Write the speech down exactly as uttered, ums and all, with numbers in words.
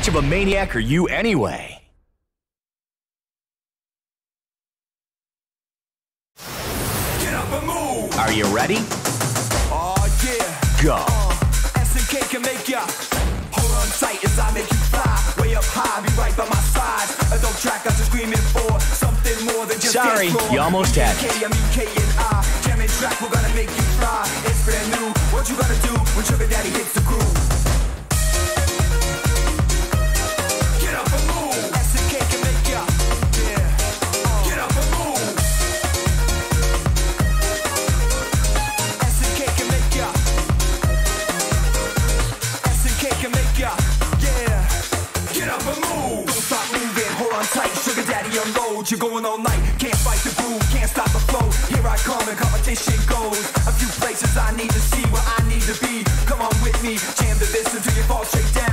much of a maniac are you anyway? Get up and move. Are you ready? Oh yeah. Go. Uh, S N K can make ya. Hold on tight as I make you fly. Way up high, be right by my side. A dope track got you screaming for something more than just Sorry, dance floor. you almost had it. K, I'm E K and I. Jamming track, we're gonna make you fly. It's brand new. What you gonna do when Sugar Daddy hits the groove? Get up and move. S N K can make ya. Yeah. Uh, Get up and move. S N K can make ya. S N K can make ya. Yeah. Get up and move. Don't stop moving. Hold on tight. Sugar Daddy unload. You're going all night. Can't fight the groove. Can't stop the flow. Here I come and competition goes. A few places I need to see where I need to be. Come on with me. Jam to this until you fall straight down.